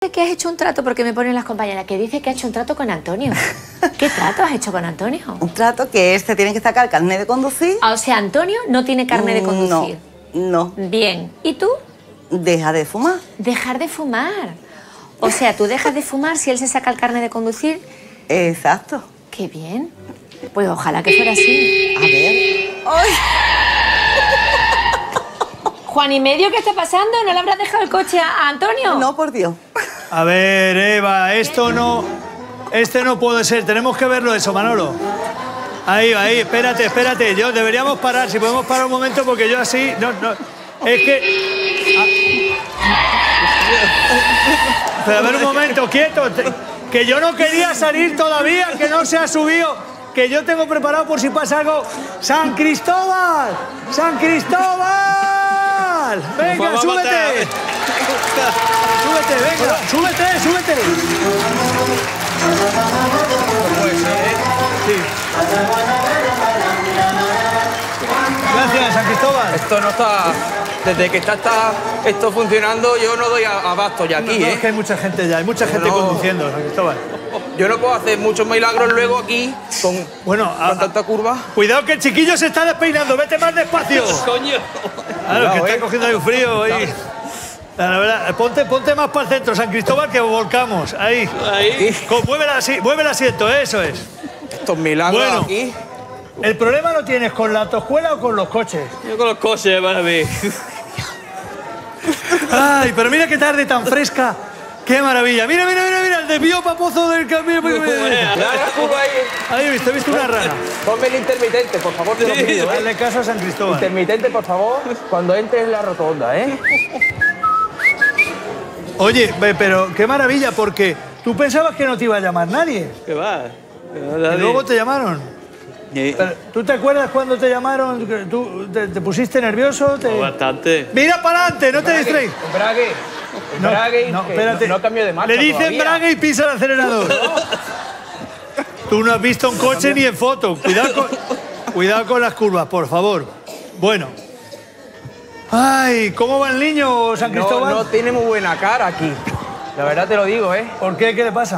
dice que has hecho un trato, porque me ponen las compañeras, que dice que ha hecho un trato con Antonio. ¿Qué trato has hecho con Antonio? Un trato que este tiene que sacar el carnet de conducir. O sea, Antonio no tiene carnet de conducir. No. Bien. ¿Y tú? Deja de fumar. Dejar de fumar. O sea, tú dejas de fumar si él se saca el carnet de conducir. Exacto. Qué bien. Pues ojalá que fuera así. A ver. ¡Ay! Juan y medio, ¿qué está pasando? ¿No le habrás dejado el coche a Antonio? No, por Dios. A ver, Eva, esto no... Este no puede ser, tenemos que verlo eso, Manolo. Ahí, espérate. Deberíamos parar, si podemos parar un momento, porque yo así... No, es que... Pero a ver un momento, quieto. Que yo no quería salir todavía, que no se ha subido. Que yo tengo preparado por si pasa algo. ¡San Cristóbal! ¡San Cristóbal! ¡Venga, súbete! ¡Súbete! No puede ser, ¿eh? Sí. Gracias, San Cristóbal. Esto no está... Desde que está esto funcionando, yo no doy abasto ya aquí, Es que hay mucha gente ya, hay mucha gente conduciendo, San Cristóbal. Yo no puedo hacer muchos milagros luego aquí con tanta curva. Cuidado que el chiquillo se está despeinando, vete más despacio. ¡Coño! Claro, que está cogiendo ahí un frío. Ahí. La verdad, ponte más para el centro, San Cristóbal, que volcamos. Ahí. Mueve el asiento, eso es. Estos milagros aquí. ¿El problema lo tienes con la autoescuela o con los coches? Yo con los coches, para mí. Ay, pero mira qué tarde tan fresca. ¡Qué maravilla! Mira, el desvío papozo del cambio. Ahí he visto una rana. Ponme el intermitente, por favor, te lo pido, Dale caso a San Cristóbal. Intermitente, por favor, cuando entres en la rotonda, ¿eh? Oye, pero qué maravilla, porque tú pensabas que no te iba a llamar nadie. ¿Qué va? Y luego te llamaron. ¿Tú te acuerdas cuando te llamaron? ¿Tú te pusiste nervioso? Bastante. ¡Mira para adelante! ¡No te distraes! Embrague, espérate. no cambio de marcha. Le dicen todavía. embrague y pisa el acelerador. Tú no has visto un coche ni en foto. Cuidado con las curvas, por favor. Bueno. Ay, ¿cómo va el niño, San Cristóbal? No tiene muy buena cara aquí. La verdad te lo digo, ¿eh? ¿Por qué? ¿Qué le pasa?